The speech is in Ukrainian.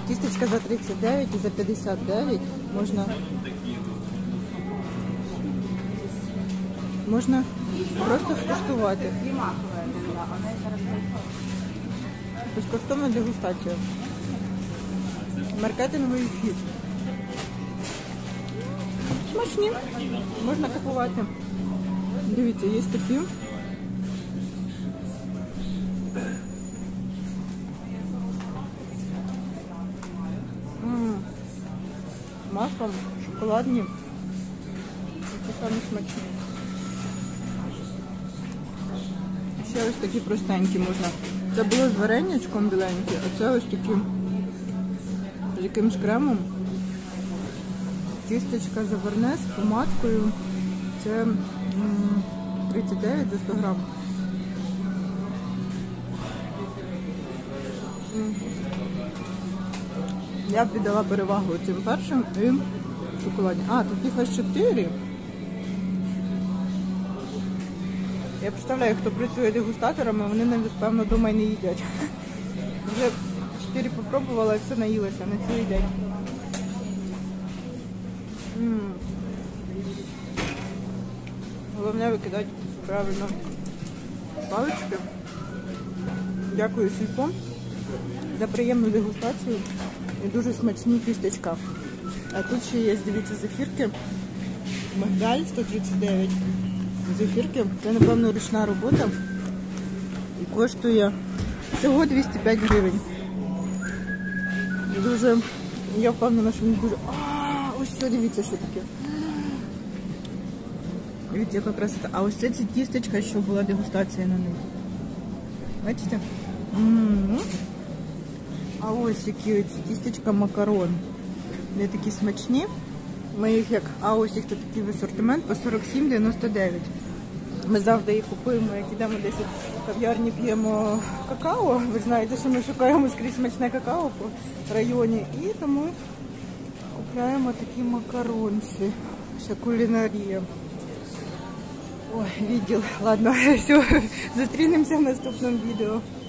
Тістечка за 39 і за 59 можна просто скуштувати. Безкоштовна дегустація. Маркетинговий хід. Смачні. Можна купувати. Дивіться, є такі. Маслом, шоколадні. Це самі смачні. Ще ось такі простенькі можна. Це було з варенячком біленькі, а це ось такі з якимсь кремом. Тістечка заварне з помадкою. Це 39 за 100 грам. Я б віддала перевагу цим першим і шоколадні. А, тут їх аж 4. Я представляю, хто працює дегустаторами, вони навіть, певно, вдома й не їдять. Вже 4 попробувала і все наїлася на цілий день. Головне викидати правильно палички. Дякую Сільпо за приємну дегустацію і дуже смачні тістечка. А тут ще є, дивіться, зефірки. Мигдаль 139. Зефірки. Це, напевно, ручна робота. І коштує всього 205 гривень. Дуже, я впевнена, що він дуже... Ось все, дивіться, що таке. Дивіться, яка красота. А ось це тістечка, що була дегустація на них. Бачите? А ось які ці тістечка макарон. Вони такі смачні. Ми їх як... А ось їх тут такий асортимент по 47,99. Ми завжди їх купуємо, як йдемо десь в кав'ярні, п'ємо какао. Ви знаєте, що ми шукаємо скрізь смачне какао по районі. І тому купляємо такі макаронці. Ще кулінарія. Ой, відділ. Ладно, все, зустрінемося в наступному відео.